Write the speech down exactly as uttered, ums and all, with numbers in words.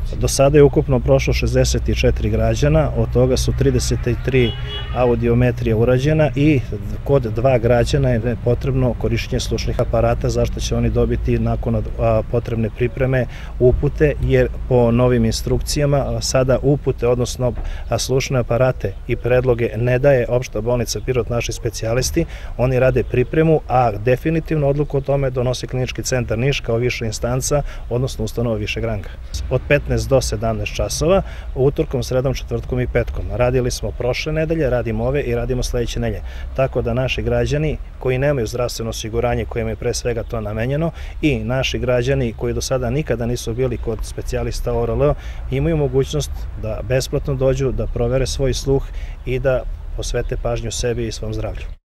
Do sada je ukupno prošlo šezdeset četiri građana, od toga su trideset tri audiometrije urađena i kod dva građana je potrebno korišćenje slušnih aparata, zašto će oni dobiti nakon potrebne pripreme upute, jer po novim instrukcijama sada upute, odnosno slušne aparate i predloge ne daje Opšta bolnica Pirot, naši specijalisti, oni rade pripremu, a definitivno odluku o tome donosi Klinički centar Niš kao viša instanca, odnosno ustanova višeg ranga. Od petnaest do sedamnaest časova, utorkom, sredom, četvrtkom i petkom. Radili smo prošle nedelje, radimo ove i radimo sledeće nedelje. Tako da naši građani koji nemaju zdravstveno osiguranje, kojima je pre svega to namenjeno, i naši građani koji do sada nikada nisu bili kod specijalista O R L, imaju mogućnost da besplatno dođu, da provere svoj sluh i da posvete pažnju sebi i svom zdravlju.